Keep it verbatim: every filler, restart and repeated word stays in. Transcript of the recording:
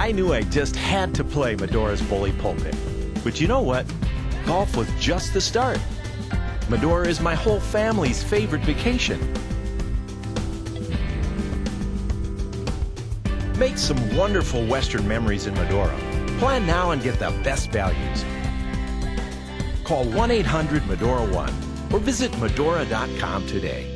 I knew I just had to play Medora's Bully Pulpit. But you know what? Golf was just the start. Medora is my whole family's favorite vacation. Make some wonderful Western memories in Medora. Plan now and get the best values. Call one eight hundred Medora one or visit Medora dot com today.